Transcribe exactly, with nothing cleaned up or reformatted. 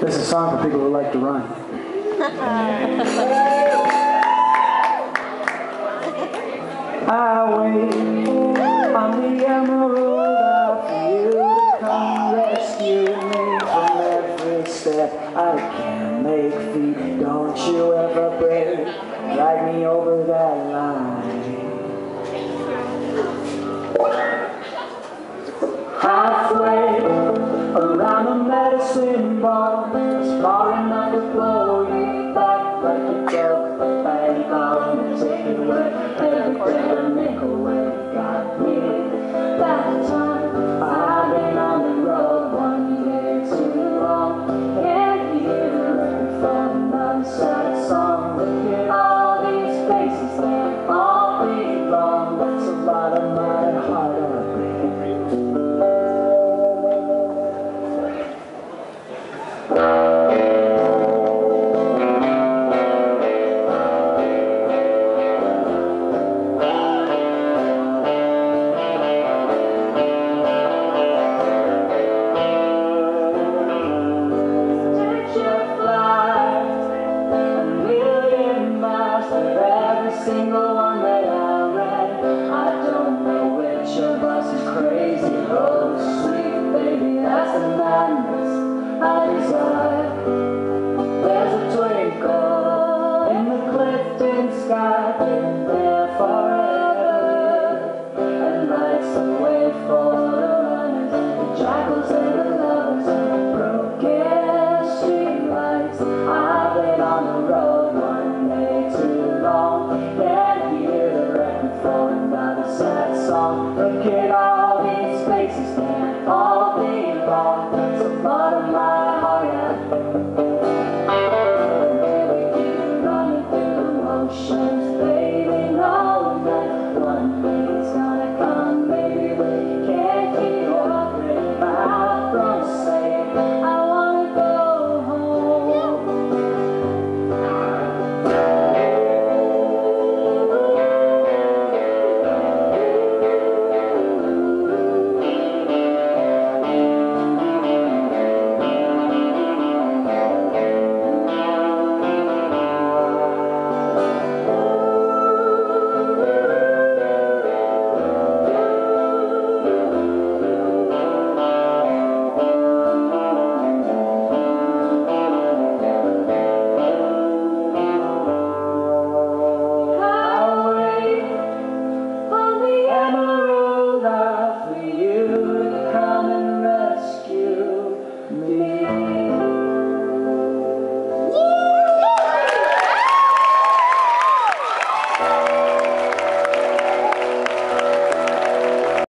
This is a song for people who like to run. I wait on the emerald out for you to come rescue me from every step I can't make feet. Don't you ever break, drag me over that line. Halfway around the medicine ball, small enough to blow you back like a joke. Bang on, take it away, every day to make a way. Got me that time. I've been on the road one day too long. Can't hear the record from another sad song. Look at all these faces, they all belong. That's a lot of my heart up. Single one that I read, I don't know which of us is crazy. Oh, sweet baby, that's the madness I desire. There's a twinkle in the Clifton sky, been there forever, and lights the way for the runners, the jackals and the lovers, and the broken street lights. I've been on the road one day too long. Can't hear the record for another sad song. Look at all these faces, they all belong. That's a lot of my heart at. Keep running through the motions, baby, know that one day it's gonna come, baby. We can't keep walking out from saying I wanna go home.